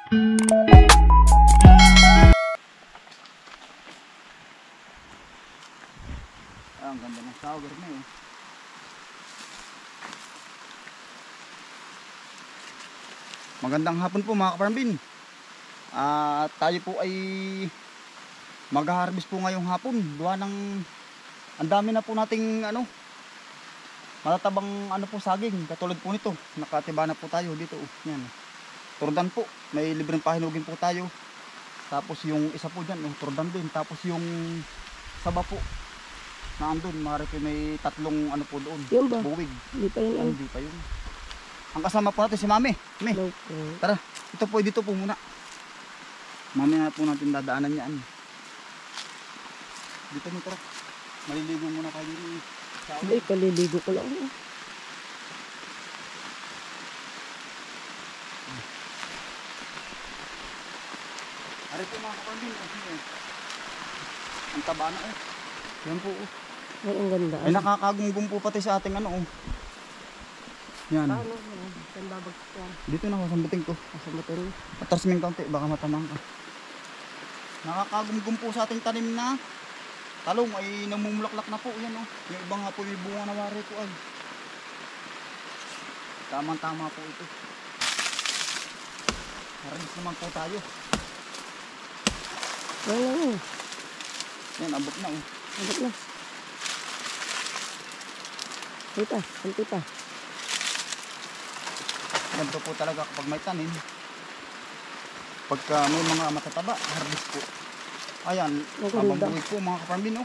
Ang ganda ng shower na eh. Magandang hapon po mga kaparambin. Tayo po ay mag-harvest po ngayong hapon. Gawa ng ang dami na po nating matatabang po saging. Katulad po nito. Nakatiba na po tayo dito. Yan. Turdan po. May libreng pahinugin po tayo. Tapos yung isa po dyan, turdan din. Tapos yung saba po na andun, may tatlong po doon. Yun ba? Buwig. Hindi pa yun. Hindi pa yun. Ang kasama po natin si Mami. Tara, ito po, dito po muna. Mami na po natin dadaanan yan. Dito mo, tara. Maliligo muna kayo dito. Hindi, kaliligo ko lang. Ari po mga kapambin. Ang taba na eh. Yan po. Ay, ang ganda. Ay, nakakagunggong po pati sa ating Yan. Saan babagsak yan? Dito na, kasambutin ko. Kasambutin. Atras ming kaunti, baka matamang ka. Nakakagumgum po sa ating tanim na talong ay namumulaklak na po. Yan Yung iba nga po may bunga na wari ko ay. Tamang-tama po ito. Harvest naman po tayo. Yan. Yan, abot na Abot na. Dito, konti pa. Ganito po talaga kapag may tanim. Pagka may mga matataba, harvest po. Ayan, habang buhay po mga kaparambin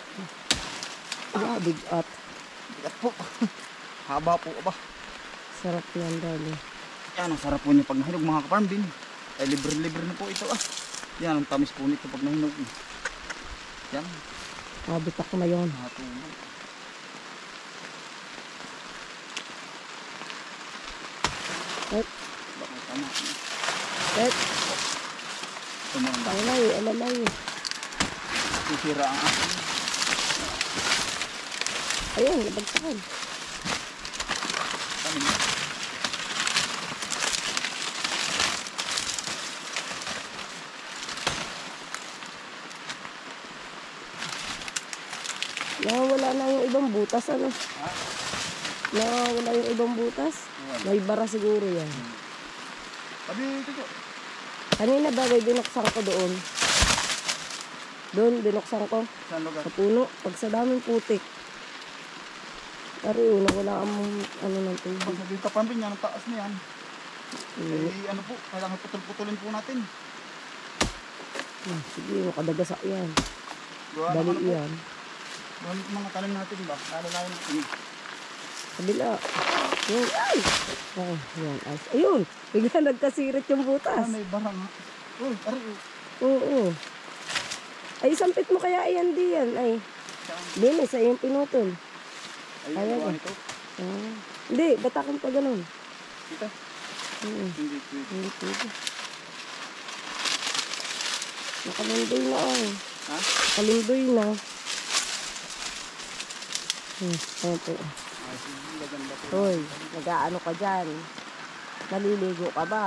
Bigat. Bigat po. Haba po ba? Sarap yan dali. Yan, ang sarap po niya pag nahinog mga kaparambin. Ay libre-libre na po ito Yan, ang tamis po nito pag nahinog. Yan. Bitak na yun. Natulog. Baka tama. Tumanda. Alalay. Sisira ang akin. Ayun, nabagsakan. Tanim. Wala na yung ibang butas, Wala yung ibang butas. May bara siguro yan. Sabi ito. Kanina bagay binuksan ko doon. Doon, binuksan ko. Saan lugar? Sa puno. Pag sa daming putik. Pero wala ang ng tubig. Pag sabihin kaparambin yan, ang taas na yan. Po, kailangan putol-putulin po natin. Sige, makadagasa yan. Dali yan. Mga talim natin ba? Lalo natin. Kabila. Yun. Ay! Yan. Ayun! Bigla nagkasirit yung butas. May barang. Uy, ari. Oo. Ay, sampit mo kaya yan diyan. Ay. Dili, sa iyong pinutol. Ay, buwan ito? Hindi, batakan pa ganun. Dito? Hindi pwede. Hindi pwede. Nakalindoy na Ha? Nakalindoy na. Ayan po. Hoy, nag-aano ka dyan? Naliligo ka ba?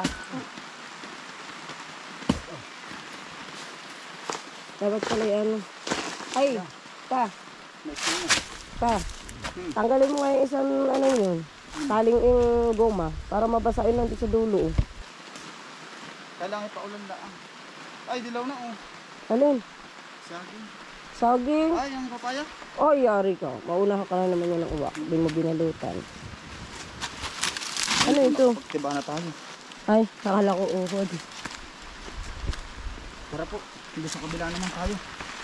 Dapat pala yan. Ay, pa. Tanggalin mo nga yung isang yun. Taling yung goma. Para mabasain lang sa dulo. Kailangan paulan lang. Ay, dilaw na Alin? Saging. Ay, ang papaya. Oh, yari ka. Maunahan ka na naman yan ng uwak. Hindi mo binalutan. Ano ito? Tiba na tayo. Ay, nakala ko uhod. Tara po. Hindi sa kabila naman tayo.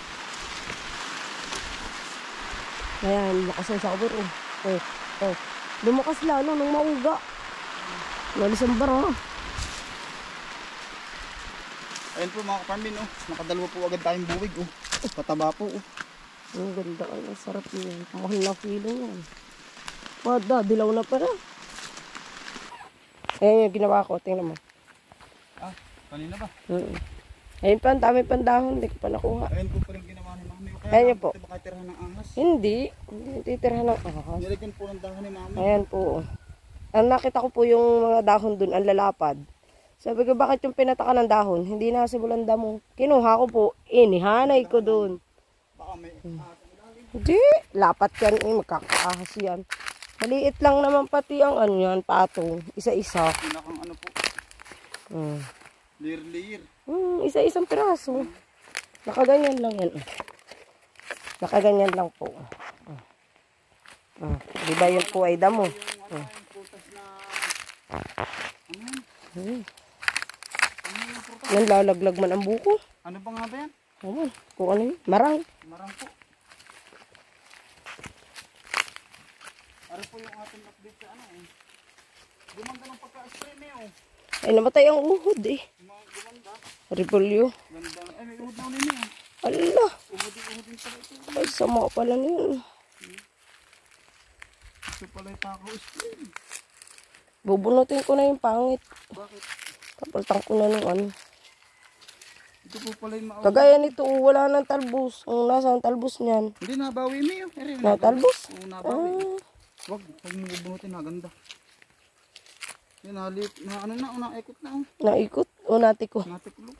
Ayan, lakas yung sabor. Lumakas lalo nung mauga. Nalis ang bara. Ayun po mga kaparambin. Nakadalawa po agad tayong buwig. Pataba po. Ang ganda. Ang sarap yun. Mahal na kilo yan. Dilaw na pala. Ayan yung ginawa ko. Tingnan mo. Kanina ba? Ayun pa, ang dami pang dahon. Hindi ko pa nakuha. Ayun po pa rin ginawa ni Mami. Ayan po. Baka tirahan ng ahas. Hindi. Hindi titirahan ng ahas. Nilagyan po ng dahon ni Mami. Ayan po. Ang nakita ko po yung mga dahon dun, ang lalapad. Sabi ko, bakit yung pinataka ng dahon? Hindi na simulan damo. Kinuha ko po, inihanay ko doon. Baka may Hindi, lapat yan eh, magkakaahas yan. Maliit lang naman pati ang ano yan, patong. Isa-isa. pinakang ano po, Hmm. layer. Isa-isang piraso. Nakaganyan lang yan. Nakaganyan lang po. Di ba yun po ay damo? Yung putas na, Nanlalaglag man ang buko. ano ba nga ba yan? Ayan, kung ano yun, marang. Marang po. Ano po yung ating update sa ano eh. Gumanda ng pagka-spray na yun. Ay, namatay ang uhod eh. Gumanda. Repolyo. Ganda. Ay, may uhod na ulit niya. Ala, Uhod-uhod pala ito. ay sama pala na yun. Ito pala yung pako-spray. Bubunutin ko na yung pangit. Bakit? Kapaltang ko na nung ano. Ito po pala yung maaw. Kagaya nito, wala nang talbos. Ang nasa ang talbos niyan. Hindi, nabawi mo yun. Natalbos? Oo, nabawi. Wag mo bubunutin na ganda. Yan, nalit. Na ano na, naikot na. Oh. Naikot o natiko. Natikulog.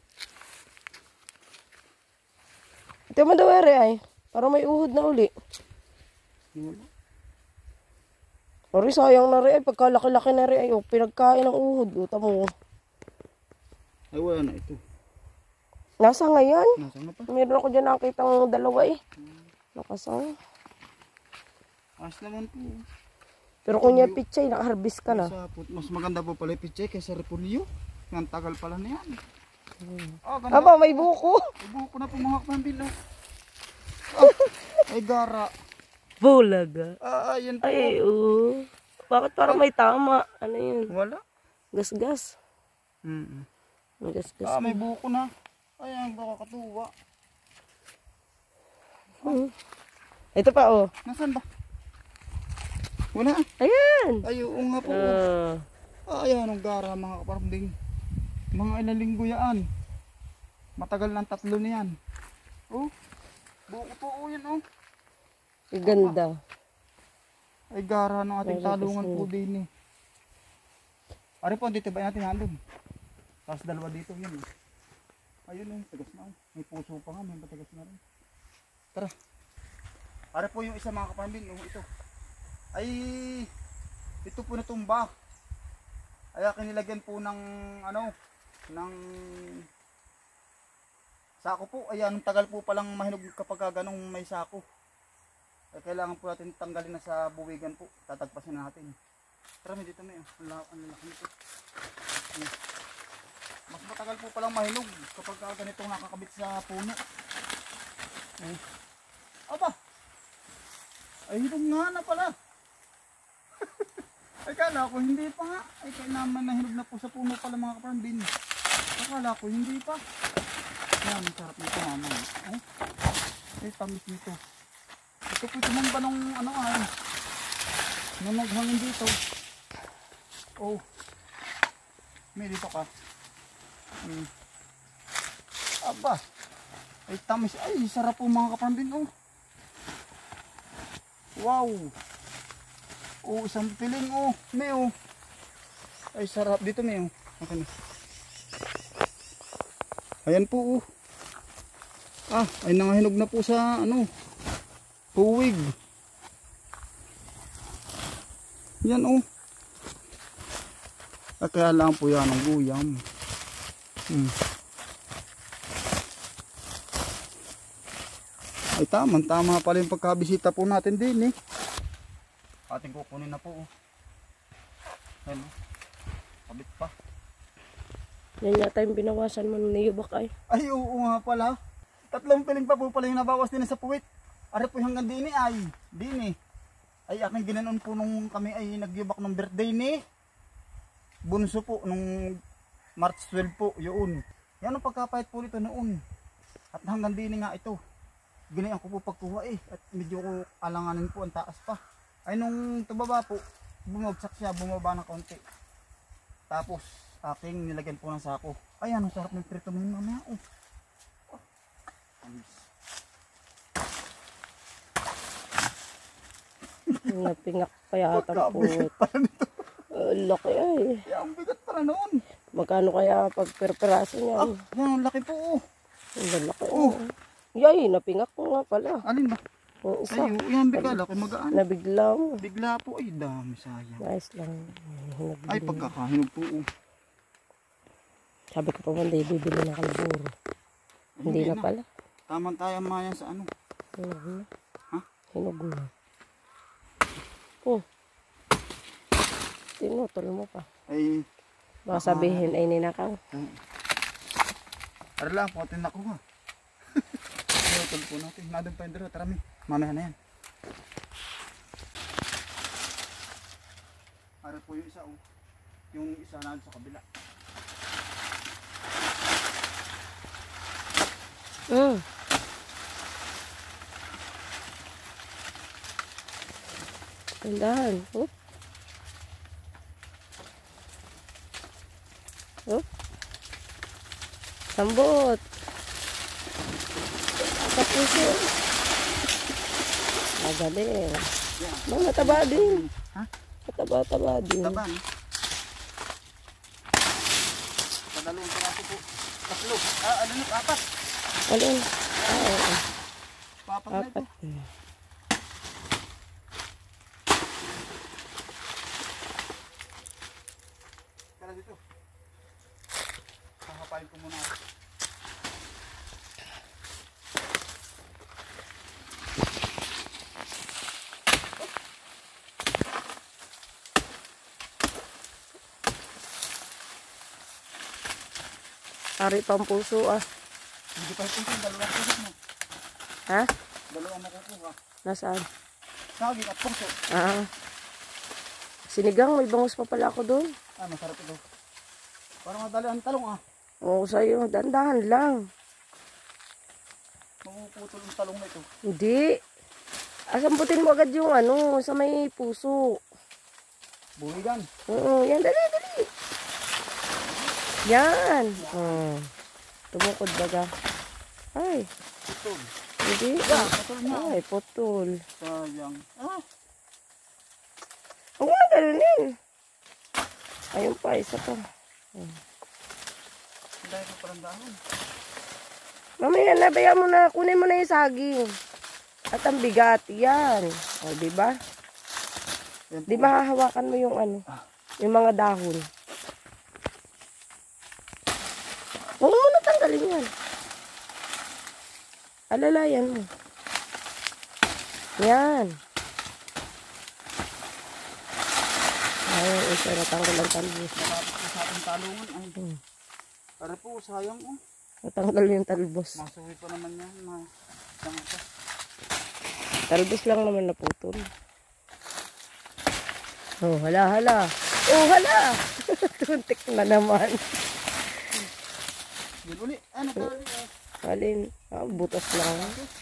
Ito mo daw ay. Para may uhod na uli. Wala. Ori, sayang na rin ay. Pagkalaki-laki na rin ay. Oh, pinagkain ng uhod. O, tamo. Ay, wala na ito. Nasa ngayon. Nasaan na pa? Meron ako dyan nakakita ng dalawa eh. Nakasang. As naman po. Pero kung yung pichay, nakaharvest ka na. Mas maganda po pala yung pichay kaysa repolyo. Ang tagal pala na yan. Oh, ganda. Aba, may buko. May buko na pumahak ng bilo. Oh, ay gara. Bulaga. Ayan po. Ay, oo. Bakit parang may tama? Ano yun? Wala. Gas-gas. May gas-gas. May buko na. Ayan, nakakatuwa. Ito pa, oh. Nasaan ba? Wala. Ayan. Ay, oo nga po. Ayan, ang gara mga kaparambing. Mga ilang linggo yan. Matagal ng 3 na yan. Oh, buko po oh, yan oh. Ganda. Ay gara ng ating talungan po din eh. Ari po, dito ba natin nandun? Tapos dalawa dito yun eh. Ayun oh, tagas na oh. May puso pa nga, may matagas na rin. Tara. Ari po yung isa mga kaparambing oh, ito. Ay, ito po natumba. Ay kinilagyan po ng ano, ng sako po. Ayan, tagal po palang mahinog kapag ganong may sako. Ay kailangan po natin tanggalin na sa buwigan po. Tatagpasin natin. Tara, dito may ang laki nito. Mas matagal po palang mahinog kapag ganitong nakakabit sa puno. Ay. Aba. Ay hinog nga na pala. Ay kala ko hindi pa nga. Ay kaya naman nahinog na po sa puno pala mga kaparambin. Akala ko hindi pa. Yan, sarap nito naman. Ay, tamis nito. Ito po tumamba nung ano ay. Nung naghangin dito. Oh. May dito ka. Aba. Ay tamis. Ay sarap po mga kaparambin. Oh. Wow. Oh, isang piling oh. May oh. Ay sarap dito may oh. Okay na. Ayan po oh. Ay nangahinog na po sa ano. Puwig. Yan oh. Kaya lang po yan ang guyam. Ay tama pala yung pagkabisita po natin din eh. Ating kukunin na po oh. Ayan oh. Kabit pa. Yan yata yung binawasan mo ng niyubak ay. Ay oo nga pala. 3 piling pa po pala yung nabawas din sa puwit. Ari po hanggang din eh ay. Din eh. Ay aking ginanon po nung kami ay nagyubak ng birthday ni bunso po nung March 12 po yun. Yan ang pagkapahit po nito noon. At hanggang din nga ito. Ginayan ko po pagkuha eh. At medyo ko alanganin po ang taas pa. Ay nung tumaba po, bumagsak siya, bumaba ng konti. Tapos aking nilagyan po ng sako. Ay ang sarap ng prito ng mamaya oh. Napingak pa yata ang puwit. Pala nito. Laki ay. Ang bigat pala noon. Magkano kaya pag per peraso Ah, niyan? yan, ang laki po. Oh. Ang lalaki. Oh. Yay, napingak ko nga pala. Alin ba? Yung isa, Ay, yan, bigla. Kung magaan. nabigla mo. Bigla po. Ay, dami sayang. Nice lang. Ay, pagkakahinog po. Oh. Sabi ko pa man, bibili na kalaburo. Hindi na pala. Tamang tayo mayan sa ano. Hinog na. Ha? Hinog na. Oh. Tinutol mo pa. Ay, Baka sabihin ay ninakaw. ara lang, putin ako ha. Tinutol po natin. Nadun pa yung dalawa. Tara, mamaya na yan. Ara po yung isa. Oh. Yung isa na sa kabila. Tindahan. Oh. Oh. Sambot. Sa puso. Magaling. Mga taba din. Ha? Mataba-taba din. Taban. Padalawang piraso po. Tatlo. Ah, ano yun? Apat. Alin? Oo. Papat na ito. Apat. Tara dito. Hahapain ko muna ako. Ari pang puso ah. Hindi pa ito. Dalawang puso mo. Ha? Dalawang makukuha. Nasaan? Saging at puso. Ah. Sinigang, may bangus pa pala ako doon. Ah, masarap ito. Parang madali ang talong ah. Oo, sa'yo. Dandahan lang. Mapuputol ang talong na ito. Hindi. Asamputin mo agad yung ano, sa may puso. Buhigan. Oo, yan. Dali, dali. Yan. Tumukod baga. Ay, Putol. hindi. Putol na. Ay, putol. Sayang. Ah, Huwag mo na galunin. Ayun pa, isa pa. dahil ko parang dahon. Mamaya na, bayaan mo na. Kunin mo na yung saging. At ang bigat. Yan. O, diba? Yan Di po. mahahawakan mo yung ano, yung mga dahon. Huwag mo na tanggalin yan. Alalayan mo. Yan. Ay, isa natanggal ang talbos. Malapit po sa ating talungan. Ay, para po, sayang oh. Natanggal yung talbos. Masuwi pa naman yan. Sangka. Talbos lang naman naputol. Oh, hala, hala. Oh, hala. Tuntik na naman. Yun uli. Ano ka uli? Alin? Ah, butas lang.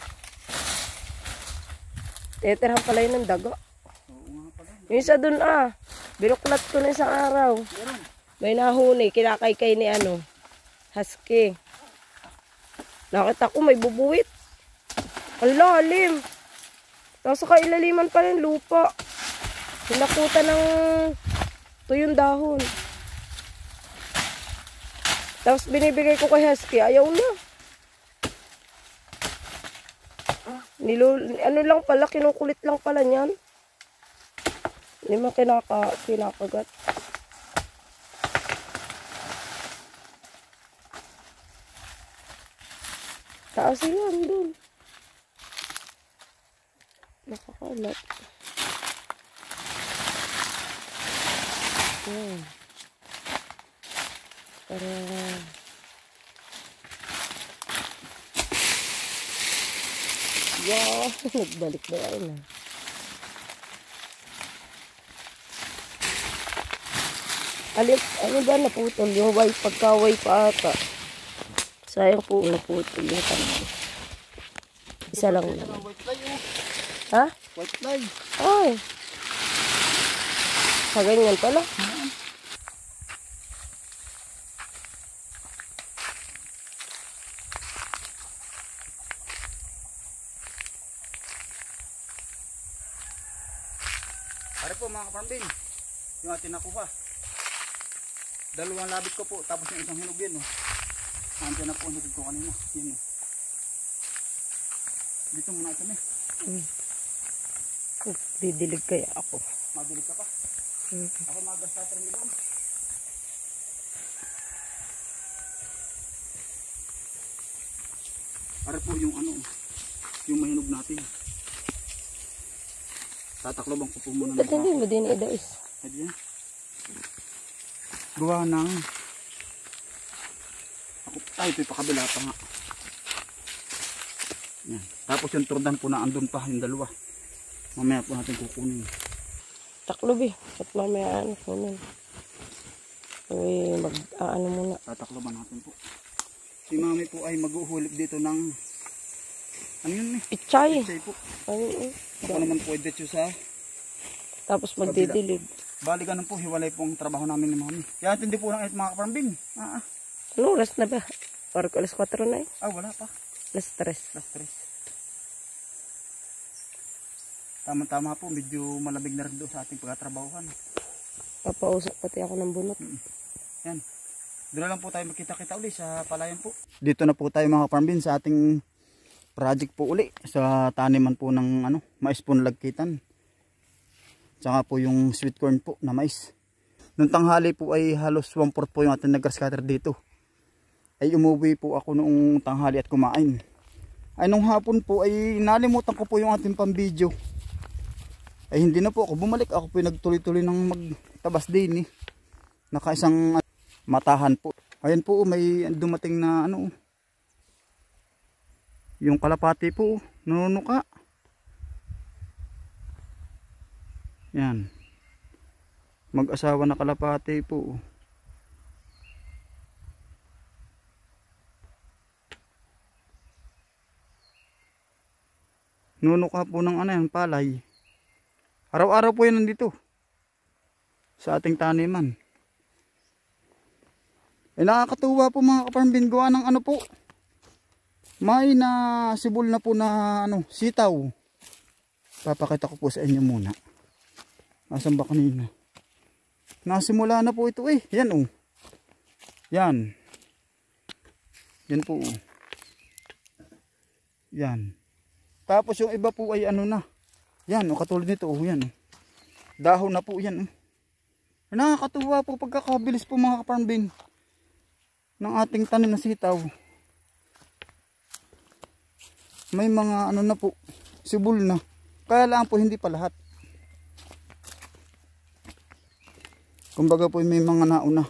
Teterhan pala yun ng daga. Oo nga pala. Yung isa dun ah. Binuklat ko na isang araw. Meron. May nahuni. Kinakaykay ni ano. Husky. Nakita ko may bubuwit. Ang lalim. Nasa kailaliman pa ng lupa. Sinakutan ng tuyong dahon. Tapos binibigay ko kay Husky. Ayaw na. Ano lang pala, kinukulit lang pala niyan. Hindi man kinakagat. Taas yan, dun. Nakakalat. Yan. Para... Wow, nagbalik na yan ah. Ano ba naputol? Yung white, pagka-white pa ata. Sayang po naputol yung tanong. Isa lang lang. White fly oh. Ha? White fly. Ay. Sa ganyan pala. Para po mga kapambin. Yung ating nakuha. Dalawang labit ko po, tapos yung isang hinog yan, oh. Nandiyan na po ang hinog ko kanina. Yan, oh. Dito muna ito, Didilig kaya ako. Mabilis ka pa. Ako mag-starter nito. Para po yung ano, yung mahinog natin. Tatakloban ko po muna. Ba't hindi mo din idais? Pwede yan. Gawa ng ako, ay ito'y pakabila pa nga. Yan. Tapos yung turdan po na andun pa yung dalawa. Mamaya po natin kukunin. Taklob eh. At mamaya ano kunin. Mag-ano muna. Tatakloban natin po. Si mami po ay mag-uhulip dito ng ano yun eh? Ichay. Ichay po. Ayun eh. Ako naman po ay dito sa Tapos magdidilig. bali ganun po, hiwalay po ang trabaho namin ni mami. Kaya hindi po ng mga kaparambing. Ano oras na ba? Parang alas 4 na eh. Wala pa. Alas 3. Last stress. Tama-tama po, medyo malabig na rin doon sa ating pagkatrabahuhan. Papausap pati ako ng bunot. Yan. Doon lang po tayo magkita-kita uli sa palayan po. Dito na po tayo mga kaparambin sa ating project po uli. Sa taniman po ng ano, mais po nalagkitan. Tsaka po yung sweet corn po na mais. Nung tanghali po ay halos 1/4 po yung ating nag-grass cutter dito. Ay umuwi po ako noong tanghali at kumain. Ay nung hapon po ay nalimutan ko po yung ating pambideo. Ay hindi na po ako bumalik. Ako po nagtuloy-tuloy ng magtabas din eh. Nakaisang matahan po. Ayan po may dumating na ano. Yung kalapati po nanunuka. Yan. Mag-asawa na kalapati po. Nunuka po ng ano yan, palay. Araw-araw po yan nandito. Sa ating taniman. Eh nakakatuwa po mga kaparambin, gawa ng ano po. May na sibol na po na ano, sitaw. Papakita ko po sa inyo muna. Asan ba kanina? Nasimula na po ito eh. Yan oh. Yan. Yan po oh. Yan. Tapos yung iba po ay ano na. Yan oh, katulad nito oh. Yan oh. Dahon na po yan oh. Nakakatuwa po pagkakabilis po mga kaparambin ng ating tanim na sitaw. May mga ano na po, sibol na. Kaya lang po hindi pa lahat. Kumbaga po may mga nauna.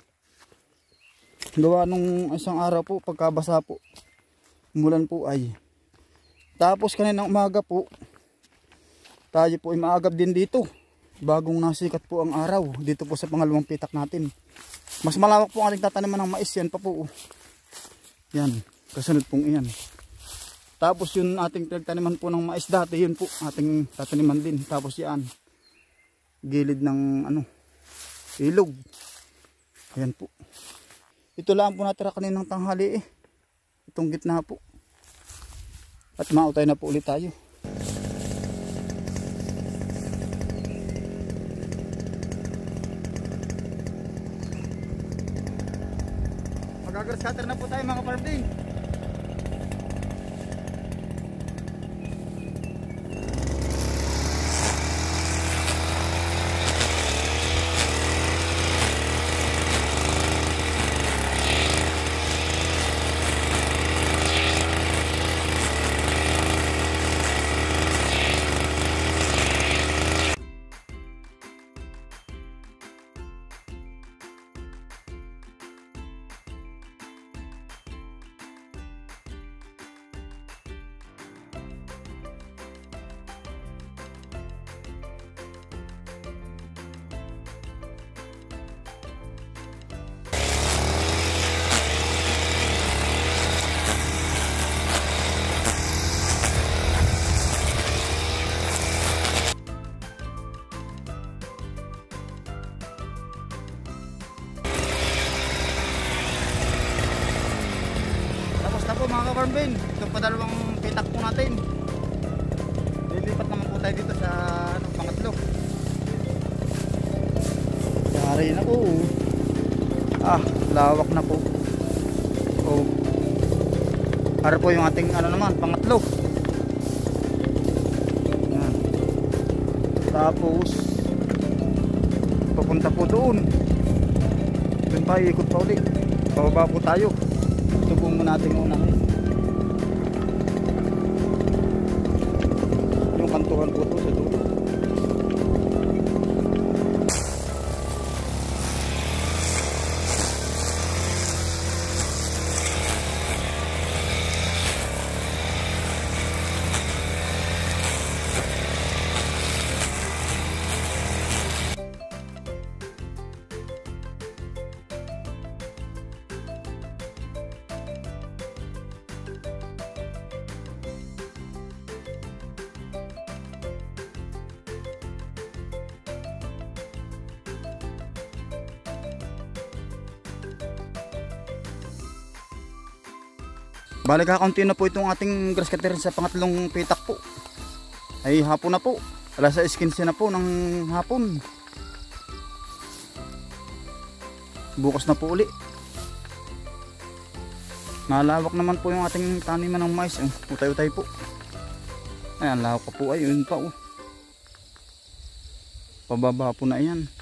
Gawa nung isang araw po, pagkabasa po, umulan po ay. Tapos kaninang umaga po, tayo po ay maagap din dito. Bagong nasikat po ang araw, dito po sa pangalawang pitak natin. Mas malawak po ang ating tataniman ng mais, yan pa po. Yan, kasunod pong iyan. Tapos yun ating pinagtaniman po ng mais dati, yun po ating tataniman din. Tapos yan, gilid ng ano, ilog. Ayan po. Ito lang po natira kaninang tanghali eh. Itong gitna po. At mautay na po ulit tayo. Mag-grass cutter na po tayo mga kaparambin. Mga kaparambin, ito pa dalawang pitak po natin. Lilipat naman po tayo dito sa ano, pangatlo. Yari na po. Ah, lawak na po. Oh. Para po yung ating ano naman, pangatlo. Yan. Tapos papunta po doon. Doon pa, ikot pa ulit. Pababa po tayo. Ito po muna natin unahin. Yung kantuhan po to sa dulo. Bali kakaunti na po itong ating grass cutter sa pangatlong pitak po. Ay hapon na po. Alas 6:15 na po ng hapon. Bukas na po uli. Malawak naman po yung ating taniman ng mais. Utay-utay po. Ayan, lawak pa po. Ayun pa oh. Pababa po na yan.